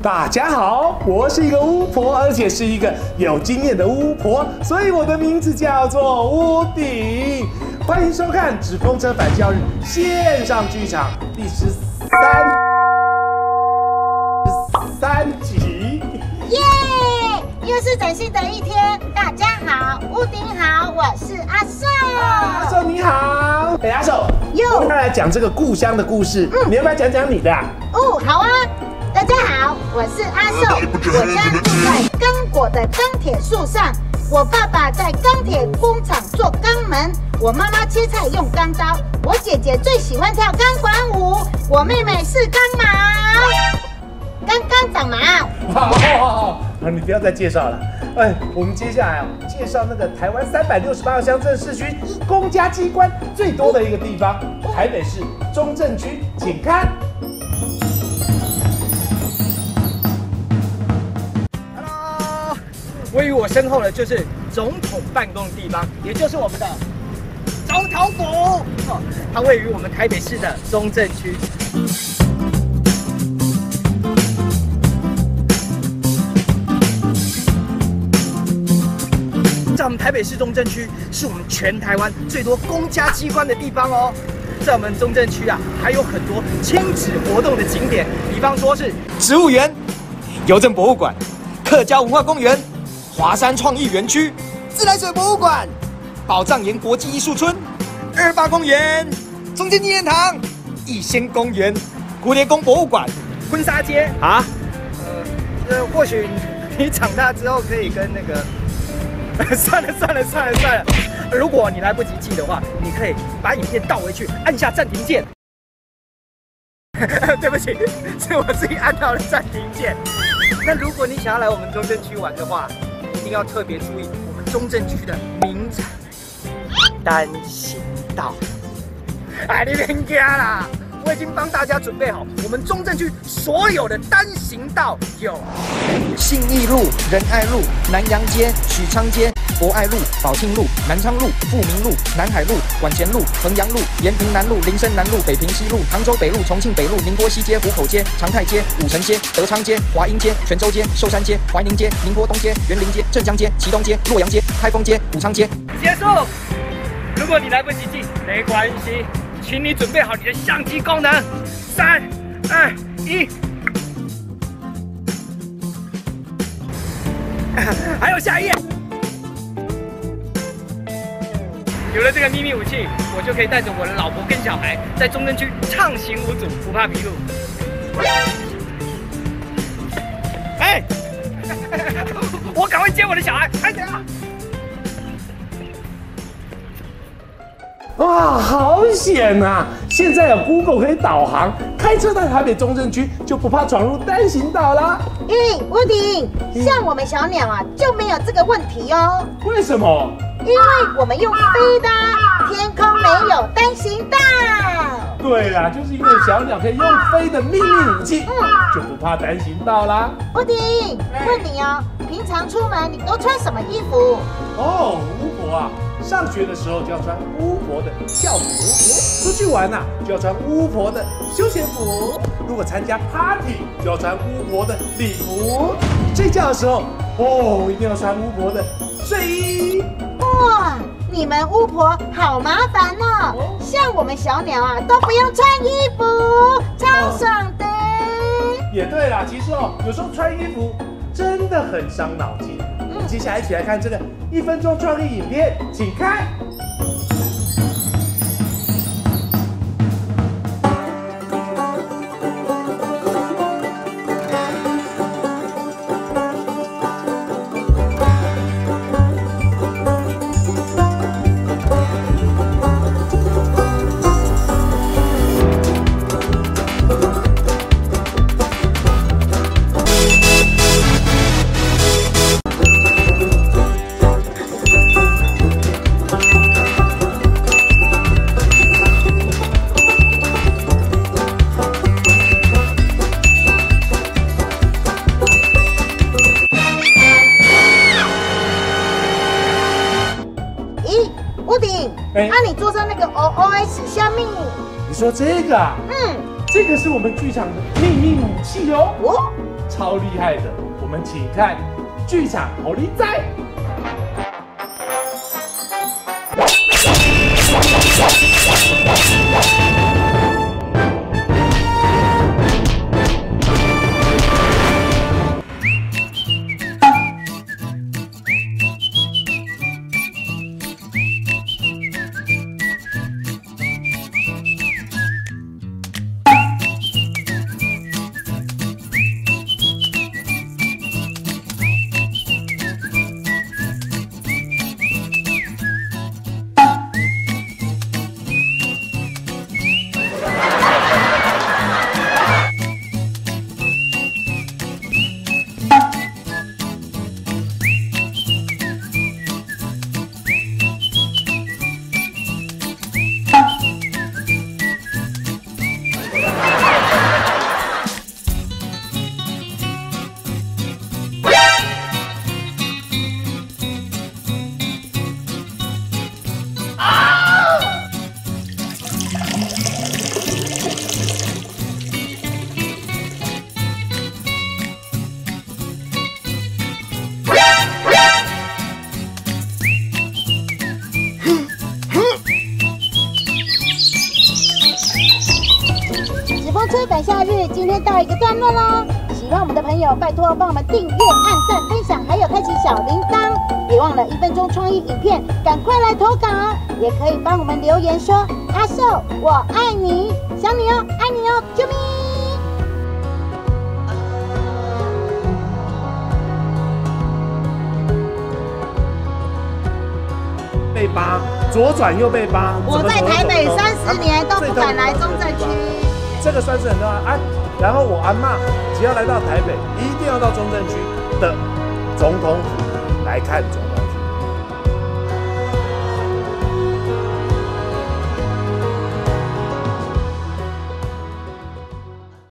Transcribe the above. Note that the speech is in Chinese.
大家好，我是一个巫婆，而且是一个有经验的巫婆，所以我的名字叫做屋顶。欢迎收看《纸风车返校日》线上剧场第13集。 耶！又是崭新的一天，大家好，屋顶好，我是阿寿。 阿寿你好，阿寿，我们来讲这个故乡的故事，你要不要讲讲你的啊？ 哦，好啊。大家好，我是阿寿，我家住在刚果的钢铁树上。我爸爸在钢铁工厂做钢门，我妈妈切菜用钢刀，我姐姐最喜欢跳钢管舞，我妹妹是钢毛，刚刚长毛。 好，你不要再介绍了。我们接下来介绍那个台湾368个乡镇市区公家机关最多的一个地方——台北市中正区，请看。 位于我身后的就是总统办公的地方，也就是我们的总统府。它位于我们台北市的中正区。在我们台北市中正区，是我们全台湾最多公家机关的地方哦。在我们中正区还有很多亲子活动的景点，比方说是植物园、邮政博物馆、客家文化公园、华山创意园区、自来水博物馆、宝藏岩国际艺术村、28公园、中正纪念堂、逸仙公园、蝴蝶宫博物馆、婚纱街啊。或许你长大之后可以跟那个……算了。如果你来不及记的话，你可以把影片倒回去，按下暂停键。对不起，是我自己按到了暂停键。那如果你想要来我们中正区玩的话，一定要特别注意我们中正区的名产单行道。你别惊啦，我已经帮大家准备好我们中正区所有的单行道，有信义路、仁爱路、南洋街、许昌街、博爱路、宝庆路、南昌路、富民路、南海路、管前路、衡阳路、延平南路、林森南路、北平西路、杭州北路、重庆北路、宁波西街、湖口街、长泰街、武城街、德昌街、华阴街、泉州街、寿山街、怀宁街、宁波东街、园林街、镇江街、祁东街、洛阳街、开封街、武昌街。结束。如果你来不及记，没关系，请你准备好你的相机功能。3、2、1。还有下一页。有了这个秘密武器，我就可以带着我的老婆跟小孩，在中正区畅行无阻，不怕迷路。我赶快接我的小孩，快点啊！ 哇，好险啊！现在有 Google 可以导航，开车到台北中正区就不怕闯入单行道啦。 屋顶，像我们小鸟就没有这个问题哦。 为什么？ 因为我们用飞的，天空没有单行道。 对啦，就是因为小鸟可以用飞的秘密武器，就不怕单行道啦。 屋顶，问你哦，平常出门你都穿什么衣服？ 巫婆上学的时候就要穿巫婆的校服，出去玩就要穿巫婆的休闲服，如果参加 party 就要穿巫婆的礼服，睡觉的时候一定要穿巫婆的睡衣。 哇，你们巫婆好麻烦哦！像我们小鸟都不用穿衣服，超爽的。 也对啦，其实有时候穿衣服真的很伤脑筋。接下来一起来看这个1分钟创意影片，请看。 你桌上那个 OOS 下面， 你说这个这个是我们剧场的秘密武器哦。 超厉害的。我们请看剧场猴狸仔。 吹返夏日今天到一个段落喽，喜欢我们的朋友拜托帮我们订阅、按赞、分享，还有开启小铃铛。别忘了1分钟创意影片，赶快来投稿，也可以帮我们留言说阿寿我爱你，想你哦，爱你哦，啾咪。 被扒，左转又被扒。 我在台北30年都不敢来中正区。 这个算是很重要啊。然后我阿嬷只要来到台北，一定要到中正区的总统府来看总